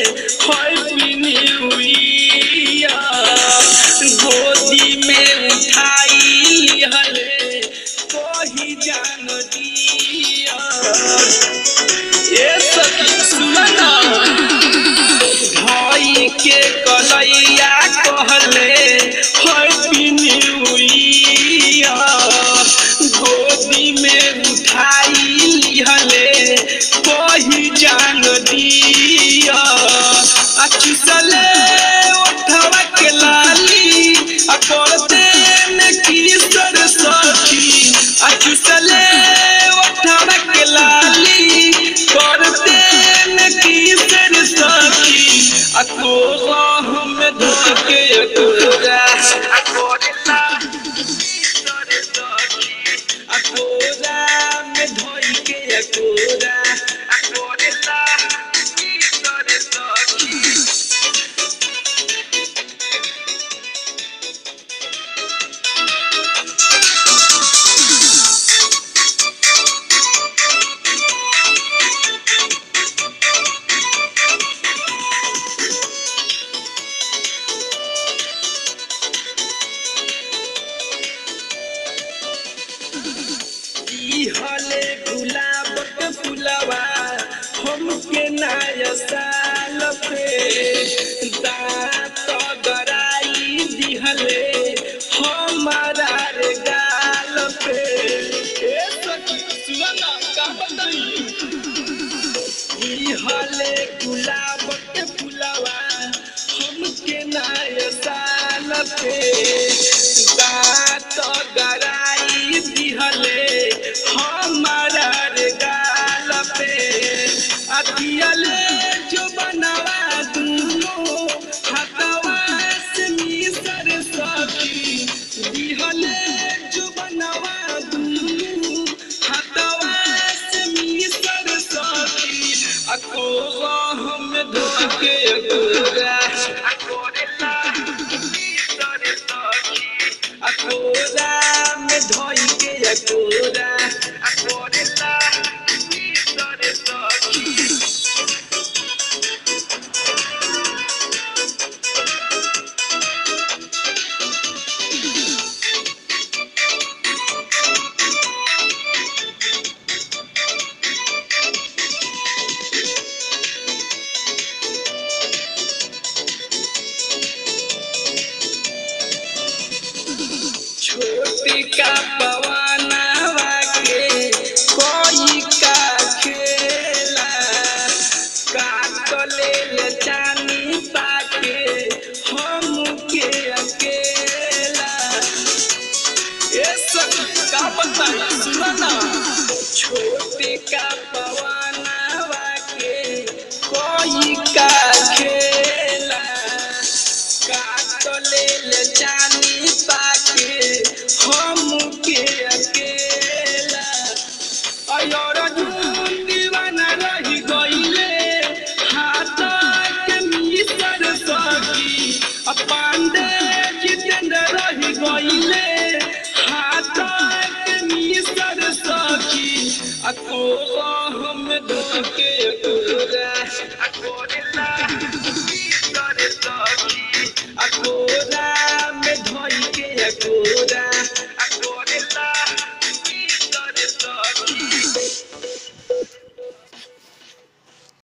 happy new year गोदी में उठाई लिहले कोही जान दिया ये सखी सुना भाई के कलैया कहले हैप्पी न्यू ईयर गोदी में उठाई लिहले कोही जान दिया चुसले उठवा के लाली करते में किसर सखी चुसले उठवा के लाली करते में किसर सखी अकोरा हम धोके अकोरा अकोरा अकोरा में धोई के अकोरा अकोरा हले गुलाब के फुलवा हमके नया साल पे दांत गराई दिहले हमारा रे गाल पे ए सखी सुना का बताई हले गुलाब के फुलवा हमके नया साल पे दांत गराई दिहले हमारा रे गाल पे अतियले जो बनवा दूनो हाथवा से मिसर सखी दिहले जो बनवा दूनो हाथवा से मिसर सखी अकोरा हम धोके अकोरा अकोरा मिसर सखी अकोरा में धोई के अकोरा अकोरा मिसर सखी छोटी का पवनवा के कोई का खेला काटले ले जानी पाके हम के अकेला ये सब का बताई सुना छोटी का पवनवा के कोई का खेला काटले ले जानी पाके हम के अकेला और दीवाना रही गईले हाथ के मिसर सखी पांडे जितेंद्र रही गईले हाथ के मिसर सखी अकोरा हम धोके अकोरा